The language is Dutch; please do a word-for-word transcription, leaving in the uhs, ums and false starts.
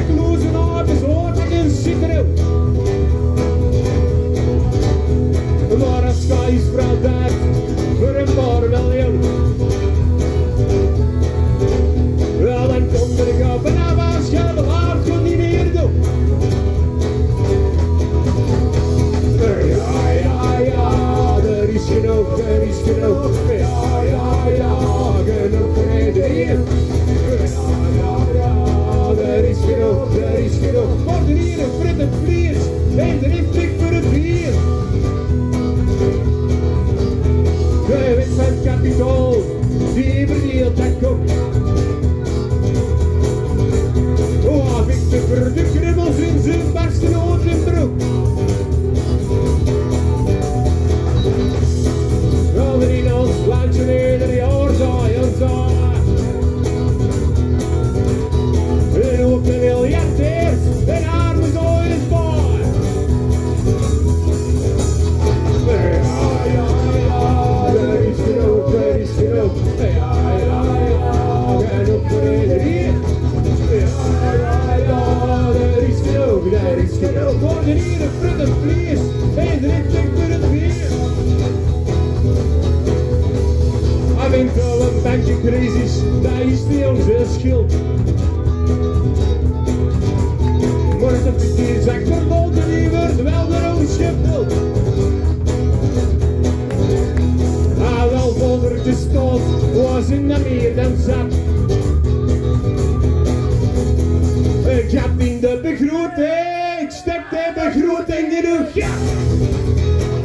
de klozen is hoort ik een schitterend. Maar als je is vrouw daar voor een paar miljoen. Wel, dan komt er gauw vanaf als je belaard kon niet meer doen. Ja, ja, ja, er is genoeg, er is genoeg. Ja, ja, ja, genoeg reden hier. Ja, ja, ja, er is genoeg, er is genoeg. Worden hier een fritte vlees en er is dik voor het bier. De wind van het kapitaal, die verdeelt dat kop. Oh, Victor voor de kribbels in zijn barsten oor en broek. Wel er in ons landje ieder jaar zaai en zaai. En ook een miljardairs en arme zooi is baai. Ja, ja, ja, er is genoeg, er is genoeg. Ja, ja, ja, genoeg voor iedereen. Ja, ja, ja, er is genoeg, er is genoeg. Worden hier een fritte vlees en er is dik voor het bier. Eventueel een bankencrisis, dat is niet onze schuld. Maar de verkeerszak verboden, die wordt wel door ons gevuld. Ah, wel zonder de stoot was in de meer dan zat. Ik heb in de begroting, stek de begroting in uw gat.